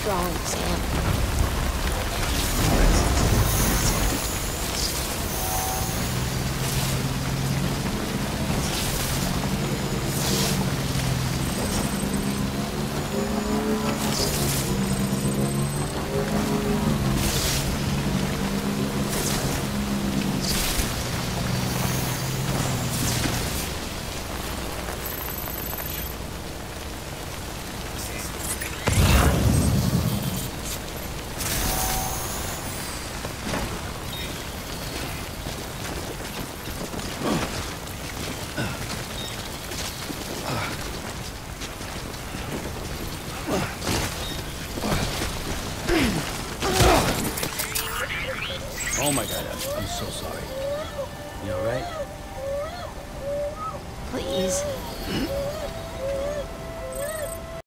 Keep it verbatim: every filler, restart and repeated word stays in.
strong Sam. Oh my God, I'm, I'm so sorry. You all right? Please.